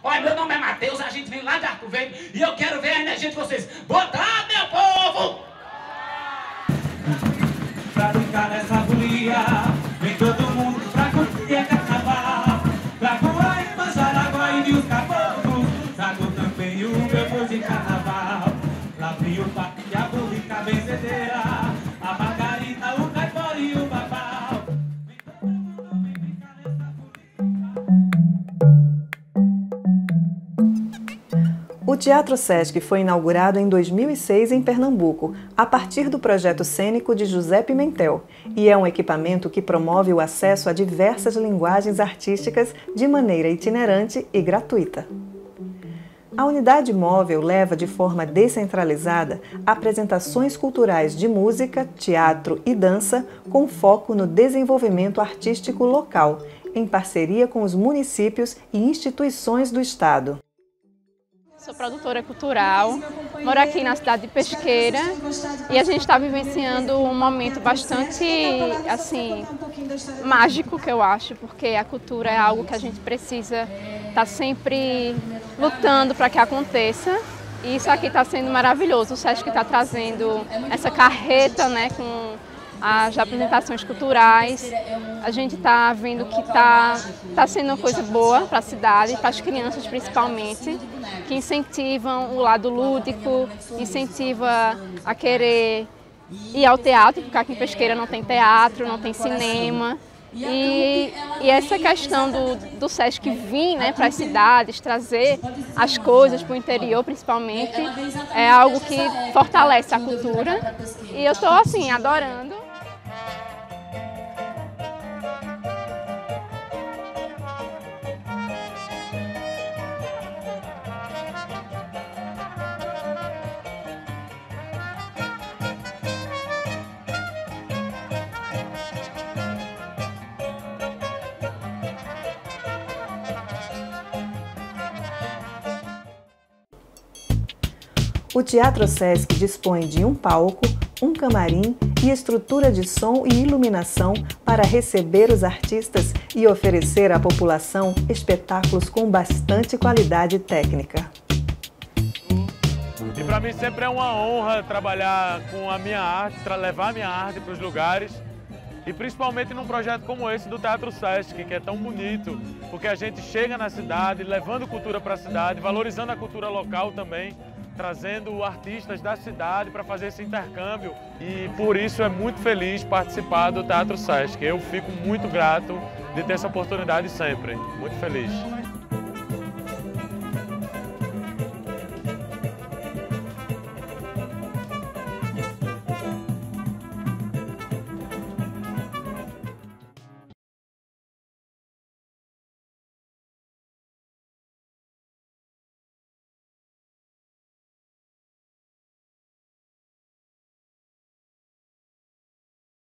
Olha, meu nome é Matheus, a gente vem lá de Arco Verde e eu quero ver a energia de vocês. Botar, meu povo! Pra brincar nessa folia, vem todo mundo pra curtir é carnaval. Pra Coaíba, Jaraguá e os caboclos, trago também o meu povo de carnaval. Lá vem o papiabo e a benzedeira, a margarita, o caipora e o babau. Vem todo mundo, vem brincar nessa folia. O Teatro Sesc foi inaugurado em 2006 em Pernambuco, a partir do projeto cênico de José Pimentel, e é um equipamento que promove o acesso a diversas linguagens artísticas de maneira itinerante e gratuita. A unidade móvel leva de forma descentralizada apresentações culturais de música, teatro e dança com foco no desenvolvimento artístico local, em parceria com os municípios e instituições do Estado. Sou produtora cultural, moro aqui na cidade de Pesqueira e a gente está vivenciando um momento bastante assim, mágico, que eu acho, porque a cultura é algo que a gente precisa estar sempre lutando para que aconteça. E isso aqui está sendo maravilhoso. O Sesc está trazendo essa carreta, né, com as apresentações culturais. A gente está vendo que está sendo uma coisa boa para a cidade, para as crianças principalmente, que incentivam o lado lúdico, incentiva a querer ir ao teatro, porque aqui em Pesqueira não tem teatro, não tem cinema. E essa questão do Sesc vir, né, para as cidades, trazer as coisas para o interior principalmente, é algo que fortalece a cultura. E eu estou assim, adorando. O Teatro Sesc dispõe de um palco, um camarim e estrutura de som e iluminação para receber os artistas e oferecer à população espetáculos com bastante qualidade técnica. E para mim sempre é uma honra trabalhar com a minha arte, levar a minha arte para os lugares. E principalmente num projeto como esse do Teatro Sesc, que é tão bonito, porque a gente chega na cidade, levando cultura para a cidade, valorizando a cultura local também, trazendo artistas da cidade para fazer esse intercâmbio. E por isso é muito feliz participar do Teatro Sesc. Eu fico muito grato de ter essa oportunidade sempre. Muito feliz.